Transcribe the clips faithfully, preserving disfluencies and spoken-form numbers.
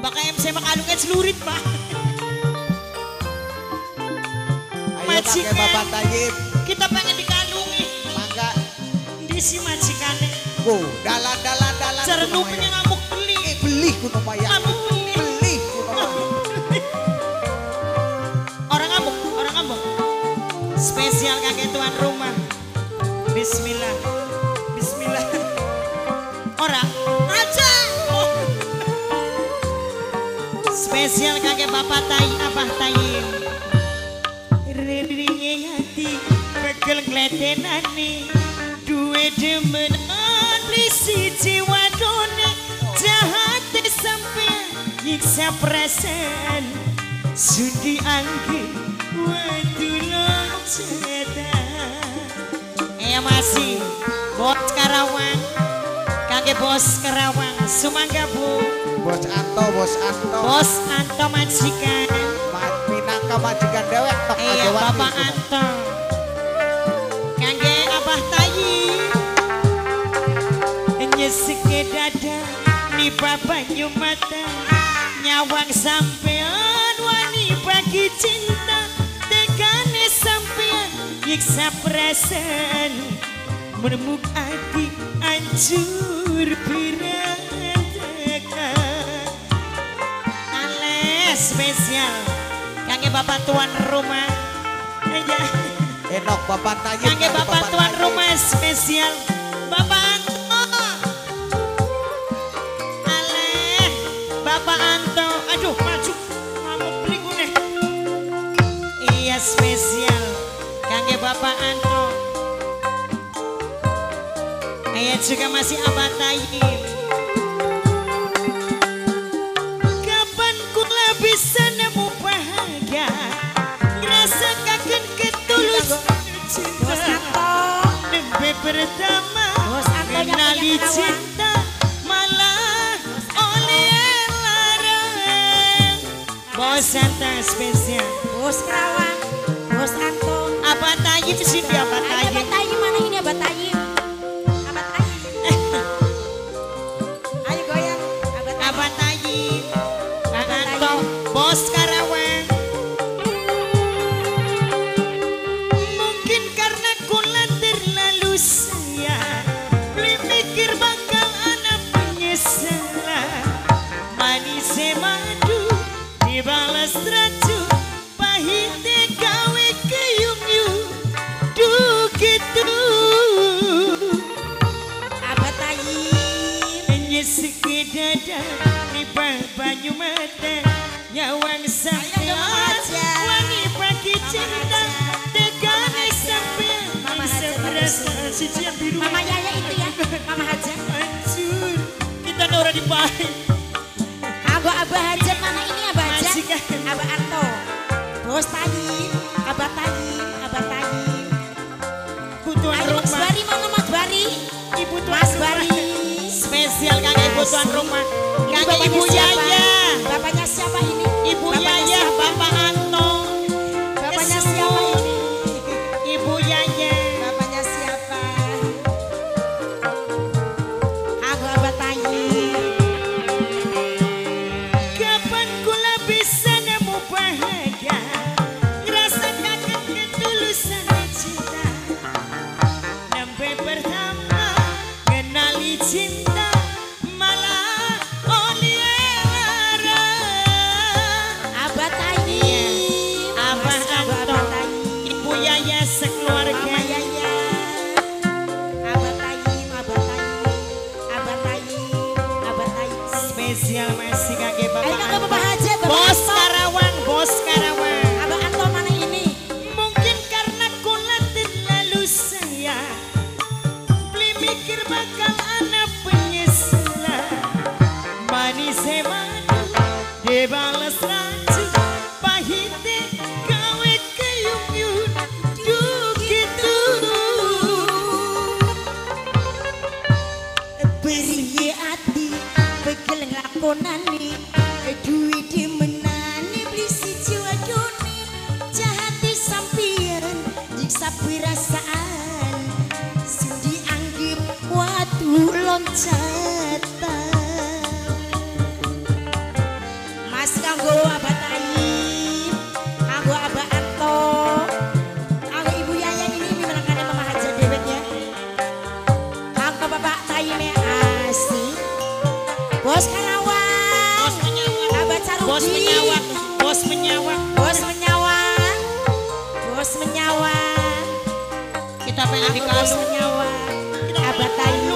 Baka M C makalungan selurit pak. Ayo pakai Bapak Tayyib. Kita pengen dikalungi. Mangga. Di si majikannya. Go, dalan dalan dalan. Cerenupnya ngamuk beli. Eh beli kuno maya. Ngamuk beli. Beli kuno. Orang ngamuk, orang ngamuk. Spesial kakek tuan rumah. Bismillah. Bismillah. Orang aja. Oh. Spesial kakek bapak Tayi, abah Tayyib. Ringinge hati pegel ngletenane duwe demenan lisi jiwa done jahat sampean nyiksa perasaan sudi angge waduh ceta. Eh masih bos Karawang kakek bos Karawang sumangga bu Bos Anto, Bos Anto. bos Anto majikan Minangka majikan dewek tok iya Bapak Anto kangge Abah Tayyib nyesike dada ni bapak nyumata nyawang sampean wani bagi cinta tegane sampean nyiksa perasaan menemuk hati hancur berantakan ale spesial kangge bapak tuan rumah aja Enok Bapak Tayyib. kangge bapak tuan rumah spesial Bapak Anto ale Bapak Anto aduh maju ngamuk beli nih iya spesial kangge Bapak Anto ayat juga masih Abah Tayyib kapan kula bisa nemu bahagia ngerasa kagen ketulus cinta nembe pertama kenali cinta malah oleh larang bos Anto spesial Bos Karawang, Bos Anto. Abah Tayyib sih dia Abah Ayo Tayyib Abah Tayyib mana ini Abah Tayyib? Abah Tayyib. Ayo goyang Abah Tayyib. Abah Tayyib Kang Anto bos Karawang mungkin karena kula terlalu sayang beli mikir bakal anak penyesalan manis madu dibalas racun pahit gawe keyung-yung duh gitu Abah Tayyib. nyesike dada ni banyu mata nyawang sampean Ayo, Mama Haja. wangi bagi cinta tegane sampean Mama bisa Haja, berasa bagus. sisian biru Mama Yaya itu ya, Mama Haja. hancur kita nora di baik Abah Abah Haja mana ini Abah Haja? Majikan. Abah Anto. Bos Tayyib, Abah Tayyib, Abah Tayyib. butuhan Ayo Mas rumah Bari mana Mas Bari? ibu tuan Mas rumah. Bari. spesial kakek ibu tuan rumah Ini kakek bapaknya ibu siapa? Yaya Bapaknya siapa ini? ibu Bapaknya Yaya siapa? Bapak Anto Bapaknya Kesu. siapa ini? ibu Yaya Bapaknya siapa? Aku Abah Tayyib. kapan kula bisa nemu bahagia ngerasa kaget ketulusan cinta nembe pertama kenali cinta malah oleh larang Abah Tayyib. Abah Mas Abah Anto Abah Tayyib. ibu Yaya sekeluarga Mama Yaya. Abah Tayyib, Abah Tayyib. Abah Tayyib, Abah Tayyib. spesial masih kakek Ayo Bapak kakak Anto Bapak Haja, Bapak bos Anto. Karawang bos Karawang Abah Anto mana ini? mungkin karena kula terlalu sayang beli mikir bakal anak penyesalan manis madu dibalas racun pahit gawe keyung-yung duh gitu Beri hati, pegel nglakonane, duwe demenane beli siji wadone, jahati sampeyan nyiksa perasaan, sing dianggep watu loncatan. Bos Karawang. Bos menyawang. Abah Carudi. Bos menyawang. Bos menyawang. Bos menyawang. Bos menyawang. Kita pengen Aku bos dikasih. menyawang. Abah Tayu.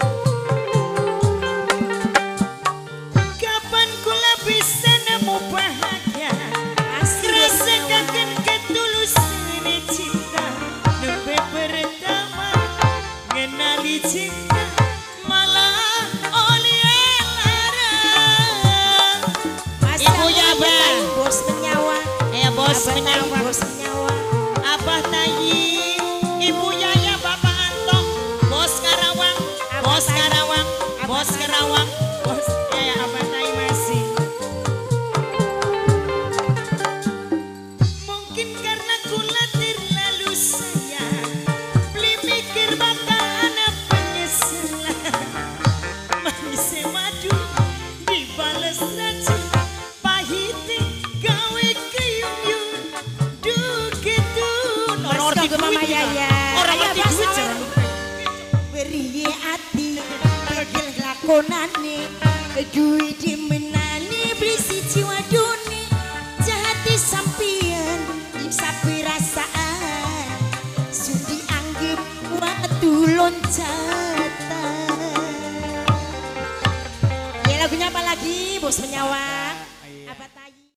Kapan kula bisa nemu bahagia? Asli bos menyawang. Rasakan ketulusan cinta. Nembe pertama ngenali cinta malah oleh larang. Mas Ibu Tayu, ya, Abah. Tayu, bos menyawang. Ya bos Abah Tayu, menyawang. bos menyawang. Abah Tayi, Ibu Yaya, Bapak Anto, Bos Karawang, Abah Bos Tayi. Karawang, Abah Bos Tayi. Karawang, Bos Yaya, Abah Tayi masih. Mungkin karena kula terlalu sayang, beli mikir bakal ada penyesalan. Manis madu dibales racun, pahit gawe keyung-yung. Duh gitu. Mas Kanggo Mama Yaya. Orang Ayo, mati Bas, duit ayo. jangan. Beri ati tegel lakonane duwi dimenane berisi jiwa duni jahati sampian sapi rasaan sudi anggap waktu loncatan ya lagunya apa lagi bos menyawang